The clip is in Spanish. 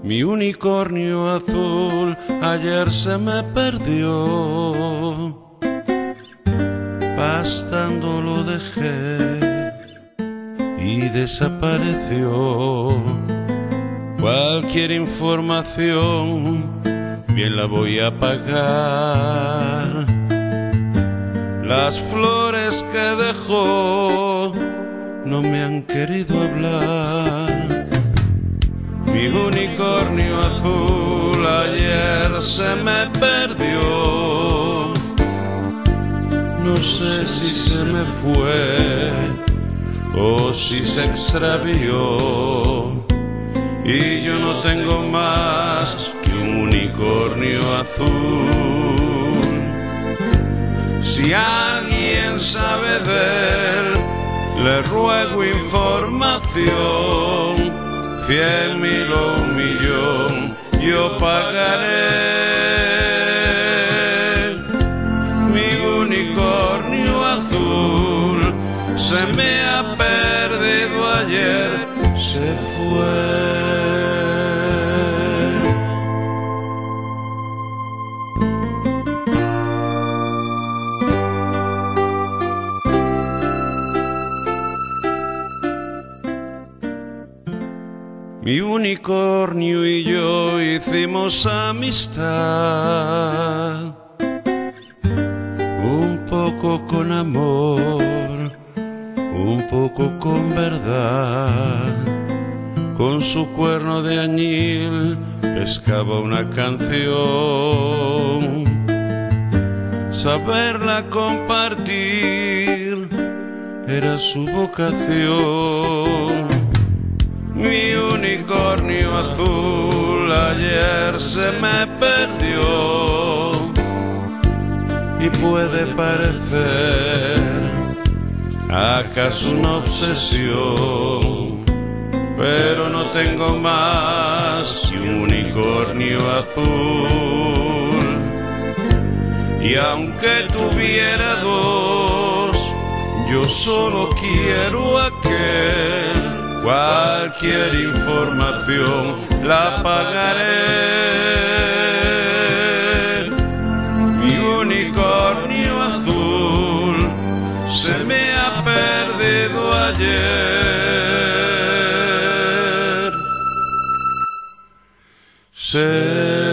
Mi unicornio azul ayer se me perdió, pastando lo dejé y desapareció. Cualquier información bien la voy a pagar. Las flores que dejó no me han querido hablar. Mi unicornio azul ayer se me perdió. No sé si se me fue o si se extravió. Y yo no tengo más que un unicornio azul. Si alguien sabe de él, le ruego información. 100.000 o 1.000.000 yo pagaré. Mi unicornio azul se me ha perdido ayer, se fue. Mi unicornio y yo hicimos amistad, un poco con amor, un poco con verdad. Con su cuerno de añil pescaba una canción. Saberla compartir era su vocación. Mi unicornio azul ayer se me perdió. Y puede parecer acaso una obsesión, pero no tengo más que un unicornio azul. Y aunque tuviera dos, yo solo quiero aquel. Cualquier información la pagaré. Mi unicornio azul se me ha perdido ayer.